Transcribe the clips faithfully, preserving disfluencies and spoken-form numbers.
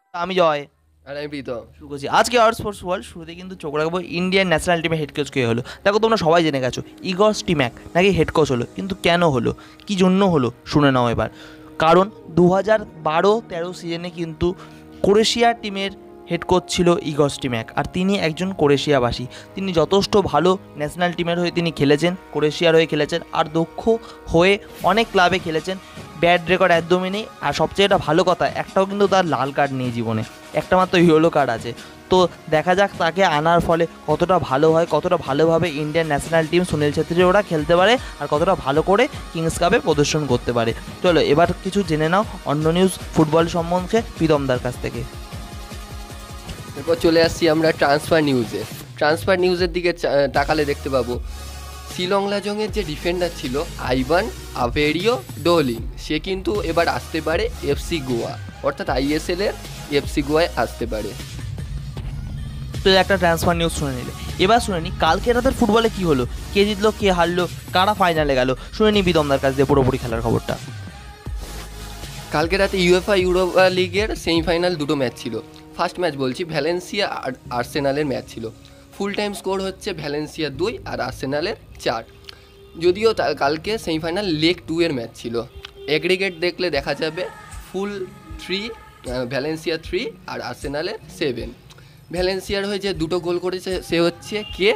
আমি জয়। আর আমি প্রীতম। শুরু করছি আজকে আওয়ার স্পোর্টস ওয়ার্ল্ড। শুরুতে কিন্তু চোখ রাখবো ইন্ডিয়ান ন্যাশনাল টিমের হেড কোচ কে হলো। দেখো তোমরা সবাই জেনে গেছো ইগর স্টিম্যাক নাকি হেড কোচ হলো, কিন্তু কেন হলো, কি জন্য হলো, শুনে নাও এবার। কারণ দু হাজার বারো তেরো সিজনে কিন্তু ক্রোয়েশিয়া টিমের হেড কোচ ছিল ইগর স্টিম্যাক, আর তিনি একজন ক্রোয়েশিয়াবাসী। তিনি যথেষ্ট ভালো ন্যাশনাল টিমের হয়ে তিনি খেলেছেন, ক্রোয়েশিয়ার হয়ে খেলেছেন, আর দক্ষ হয়ে অনেক ক্লাবে খেলেছেন। ব্যাড রেকর্ড একদমই নেই, আর সবচেয়ে এটা ভালো কথা, একটাও কিন্তু তার লাল কার্ড নেই জীবনে, একটা মাত্র ইয়েলো কার্ড আছে। তো দেখা যাক তাকে আনার ফলে কতটা ভালো হয়, কতটা ভালোভাবে Indian national team Sunil Chhetri ওরা খেলতে পারে, আর কতটা ভালো করে কিংস কাপে প্রদর্শন করতে পারে। চলো এবার কিছু জেনে নাও অন্য নিউজ ফুটবল সম্বন্ধে প্রীতমদার কাছ থেকে। এরপর চলে আসছি আমরা ট্রান্সফার নিউজে। ট্রান্সফার নিউজের দিকে তাকালে দেখতে পাবো শিলং লাজংয়ের যে ডিফেন্ডার ছিল আইভান আভেরিও ডোলিং, সে কিন্তু এবার আসতে পারে এফসি গোয়া, অর্থাৎ আইএসএল এর এফসি গোয়ায় আসতে পারে। তো একটা ট্রান্সফার নিউজ শুনে নিলে, এবার শুনে নি কালকে রাতের ফুটবলে কি হলো, কে জিতলো, কে হারলো, কারা ফাইনালে গেল, শুনে নি প্রীতমদার কাছ দিয়ে পুরোপুরি খেলার খবরটা। কালকে রাতে ইউএফা ইউরোপা লিগের সেমিফাইনাল দুটো ম্যাচ ছিল। ফার্স্ট ম্যাচ বলছি ভ্যালেন্সিয়া আর আর্সেনালের ম্যাচ ছিল। ফুল টাইম স্কোর হচ্ছে ভ্যালেন্সিয়া দুই আর আর্সেনালের চার। যদিও কালকে সেমিফাইনাল লেগ টু এর ম্যাচ ছিল। এগ্রিগেট দেখলে দেখা যাবে ফুল থ্রি, ভ্যালেন্সিয়া থ্রি আর আর্সেনালের সেভেন। ভ্যালেন্সিয়ার হয়ে যে দুটো গোল করেছে সে হচ্ছে কে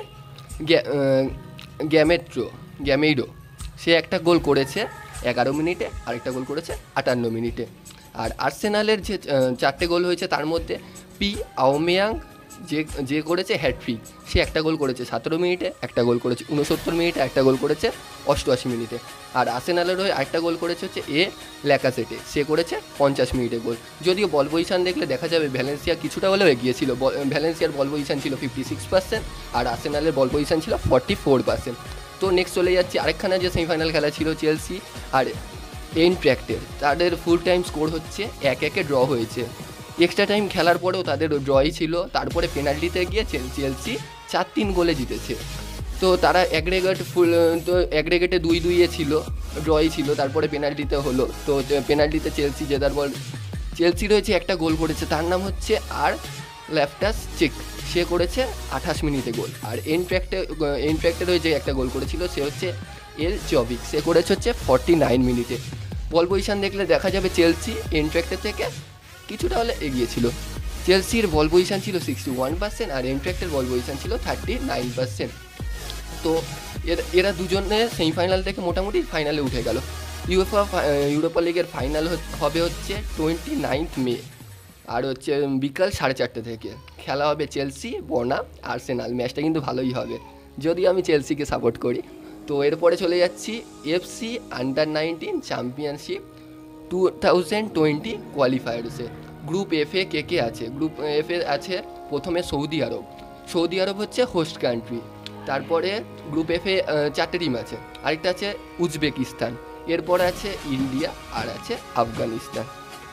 গ্যামেট্রো গ্যামেইডো, সে একটা গোল করেছে এগারো মিনিটে, আরেকটা গোল করেছে আটান্ন মিনিটে। আর আর্সেনালের যে চারটে গোল হয়েছে তার মধ্যে পি আওমেয়াং যে যে করেছে হ্যাট্রিক, সে একটা গোল করেছে সতেরো মিনিটে, একটা গোল করেছে উনসত্তর মিনিটে, একটা গোল করেছে অষ্টআশি মিনিটে। আর আর্সেনালের হয়ে আরেকটা গোল করেছে হচ্ছে এ ল্যাকাসেটে, সে করেছে পঞ্চাশ মিনিটে গোল। যদিও বল পজিশন দেখলে দেখা যাবে ভ্যালেন্সিয়া কিছুটা হলেও এগিয়েছিল। ভ্যালেন্সিয়ার বল পজিশন ছিল ফিফটি সিক্স পার্সেন্ট আর আর্সেনালের বল পজিশন ছিল ফর্টি ফোর পার্সেন্ট। তো নেক্সট চলে যাচ্ছি আরেকখানা যে সেমিফাইনাল খেলা ছিল চেলসি আর এনট্র্যাক্টের, তাদের ফুল টাইম স্কোর হচ্ছে এক একে ড্র হয়েছে। এক্সট্রা টাইম খেলার পরেও তাদের ড্রই ছিল, তারপরে পেনাল্টিতে গিয়ে চেলসি চার তিন গোলে জিতেছে। তো তারা অ্যাগ্রেগেট ফুল তো অ্যাগ্রেগেটে দুই দুইয়ে ছিল, ড্রই ছিল, তারপরে পেনাল্টিতে হলো। তো পেনাল্টিতে চেলসি জেতার বল চেলসি রয়েছে একটা গোল করেছে, তার নাম হচ্ছে আর লেফটাস চেক, সে করেছে আঠাশ মিনিটে গোল। আর এনট্র্যাক্টে এনট্র্যাক্টের হয়ে যে একটা গোল করেছিল সে হচ্ছে এল জবিক, সে করেছে হচ্ছে ফর্টি নাইন মিনিটে। বল পজিশন দেখলে দেখা যাবে চেলসি এনট্র্যাক্টের থেকে কিছুটা হলে এগিয়েছিল। চেলসির বল পজিশন ছিল সিক্সটি ওয়ান পার্সেন্ট আর এনট্র্যাক্টের বল পজিশন ছিল থার্টি নাইন পার্সেন্ট। তো এরা দুজনে সেমিফাইনাল থেকে মোটামুটি ফাইনালে উঠে গেল। ইউএফা ইউরোপা লিগের ফাইনাল হবে হচ্ছে টোয়েন্টি নাইনথ মে, আর হচ্ছে বিকাল সাড়ে চারটে থেকে খেলা হবে চেলসি বনাম আর্সেনাল। ম্যাচটা কিন্তু ভালোই হবে, যদিও আমি চেলসিকে সাপোর্ট করি। তো এরপরে চলে যাচ্ছি FC under nineteen championship two thousand twenty কোয়ালিফায়ার্সে। গ্রুপ এফ এ কে কে আছে? গ্রুপ এফ এ আছে প্রথমে সৌদি আরব। সৌদি আরব হচ্ছে হোস্ট কান্ট্রি। তারপরে গ্রুপ এফ এ চারটে টিম আছে, আরেকটা আছে উজবেকিস্তান, এরপর আছে ইন্ডিয়া আর আছে আফগানিস্তান।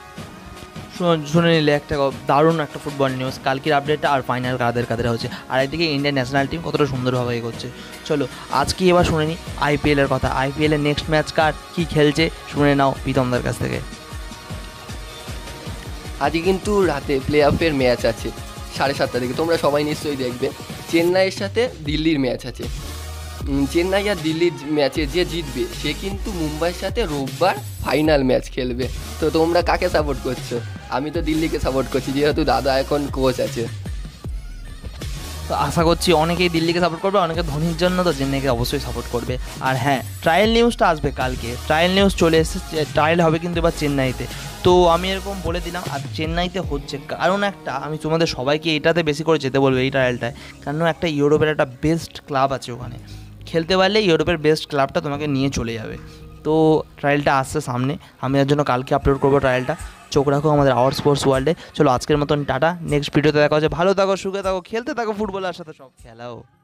শুনে নিলে একটা দারুণ একটা ফুটবল নিউজ, কালকের আপডেটটা আর ফাইনাল কাদের কাদের হচ্ছে, আর একদিকে ইন্ডিয়ান ন্যাশনাল টিম কতটা সুন্দরভাবে এগোচ্ছে। চলো আজকে এবার শুনে নিই আইপিএলের কথা। আইপিএলের নেক্সট ম্যাচ কার কী খেলছে শুনে নাও প্রীতমদার কাছ থেকে। আজকে কিন্তু রাতে প্লে অফের ম্যাচ আছে সাড়ে সাতটা থেকে, তোমরা সবাই নিশ্চয়ই দেখবে। চেন্নাইয়ের সাথে দিল্লির ম্যাচ আছে। চেন্নাই আর দিল্লির ম্যাচে যে জিতবে সে কিন্তু মুম্বাইয়ের সাথে রোববার ফাইনাল ম্যাচ খেলবে। তো তোমরা কাকে সাপোর্ট করছো? আমি তো দিল্লিকে সাপোর্ট করছি, যেহেতু দাদা এখন কোচ আছে। তো আশা করছি অনেকেই দিল্লিকে সাপোর্ট করবে, অনেকে ধোনির জন্য তো চেন্নাইকে অবশ্যই সাপোর্ট করবে। আর হ্যাঁ, ট্রায়াল নিউজটা আসবে কালকে, ট্রায়াল নিউজ চলে এসেছে, ট্রায়াল হবে কিন্তু এবার চেন্নাইতে। তো আমি এরকম বলে দিলাম, আর চেন্নাইতে হচ্ছে কারণ একটা, আমি তোমাদের সবাইকে এটাতে বেশি করে যেতে বলবো এই ট্রায়ালটায়, কারণ একটা ইউরোপের একটা বেস্ট ক্লাব আছে ওখানে, খেলতে পারলে ইউরোপের বেস্ট ক্লাবটা তোমাকে নিয়ে চলে যাবে। তো ট্রায়ালটা আসছে সামনে, আমি এর জন্য কালকে আপলোড করবো ট্রায়ালটা। চোখ রাখো আমাদের আওয়ার স্পোর্টস ওয়ার্ল্ডে। চলো আজকের মতন টাটা, নেক্সট ভিডিওতে দেখা হচ্ছে। ভালো থাকো, সুখে থাকো, খেলতে থাকো ফুটবলের সাথে, সব খেলাও।